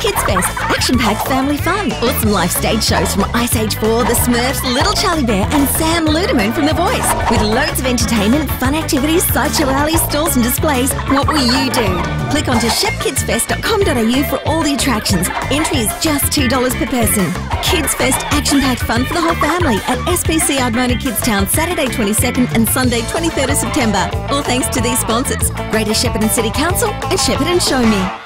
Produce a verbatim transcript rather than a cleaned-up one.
Kids Fest, action-packed family fun, awesome live stage shows from Ice Age four, The Smurfs, Little Charlie Bear and Sam Ludeman from The Voice. With loads of entertainment, fun activities, sideshow alleys, stalls and displays, what will you do? Click onto shep kids fest dot com dot a u for all the attractions. Entry is just two dollars per person. Kids Fest, action-packed fun for the whole family at S P C Ardmona Kidstown, Saturday twenty-second and Sunday twenty-third of September. All thanks to these sponsors, Greater Shepparton City Council and Shepparton Show Me.